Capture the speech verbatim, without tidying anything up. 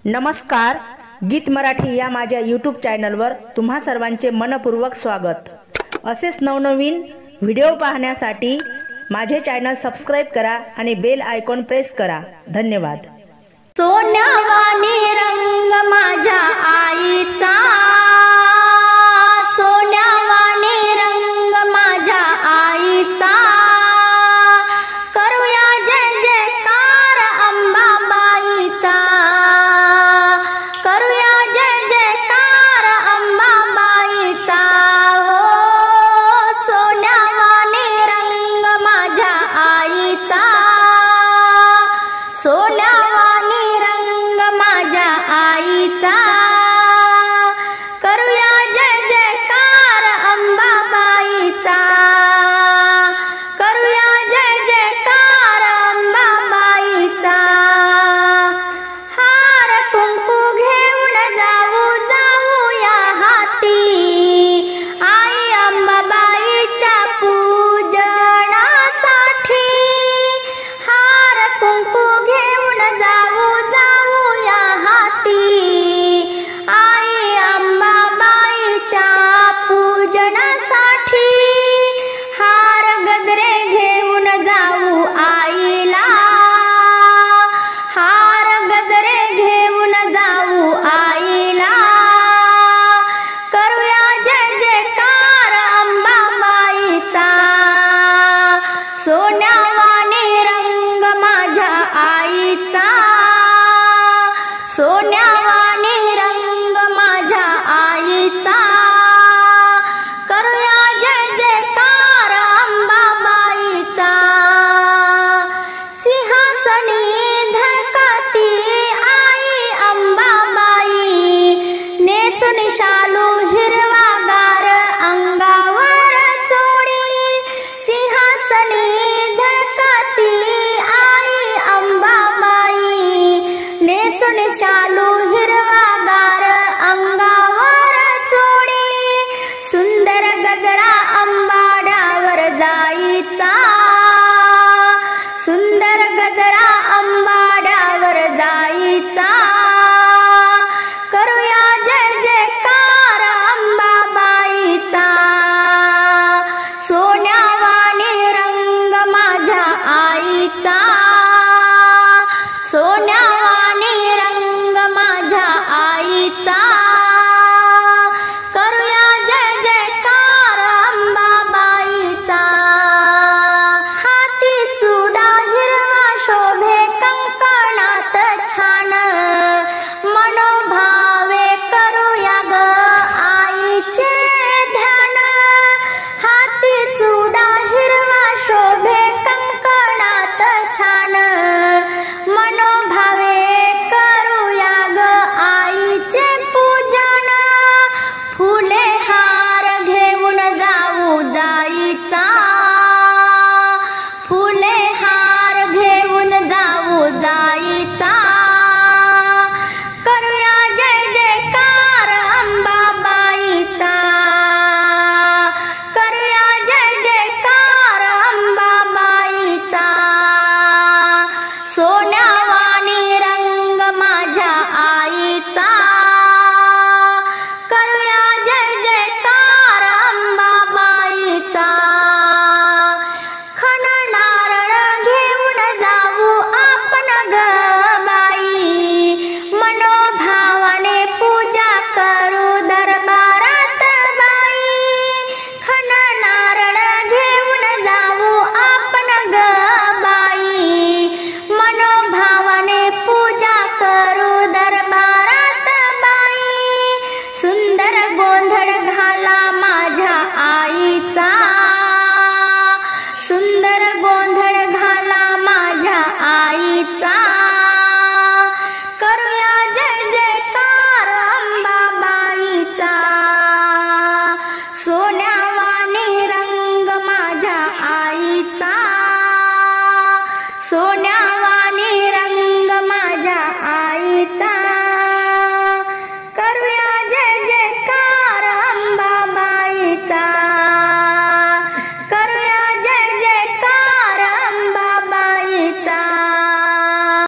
नमस्कार, गीत मराठी या माझ्या यूट्यूब चॅनलवर तुम्हा सर्वांचे मनपूर्वक स्वागत। असेच नवनवीन व्हिडिओ पाहण्यासाठी माझे चॅनल सबस्क्राइब करा आणि बेल आयकॉन प्रेस करा। धन्यवाद। सोन्यावानी रंग माझ्या आईचा, सोन्यावानी रंग माझ्या आईचा, करूया जय जयकार अंबाबाईचा, करूया जय जयकार अंबाबाईचा। हो सोन्यावानी रंग माझ्या आईचा, सोन्यावानी रंग माझ्या आईचा, करूया जय जयकार अंबाबाईचा, करूया जय जयकार अंबाबाईचा। हार कुंकू घेऊन जाऊ जाऊया हाती, आई अंबाबाईच्या पूजनासाठी। हार कुंकू घेऊन जाऊ जाऊया हाती, आई अंबाबाईच्या पूजनासाठी। हार गजरे घेऊन जाऊ आईला, हार गजरे घेऊन जाऊ आईला, करूया जय जयकार अंबाबाईचा। सोन्यावानी रंग माझ्या आईचा, सोन्यावानी रंग माझ्या आईचा, करूया जय जयकार अंबाबाईचा। सिंहासनी झळकती आई अंबाबाई, नेसून शालू हिरवागार अंगावर चोळी। सिंहासनी झळकती आई अंबाबाई, नेसून शालू हिरवागार अंगावर चोळी। सुंदर गजरा अंबाड्यावर जाईचा, सुंदर गजरा अंबाड्यावर जाईचा।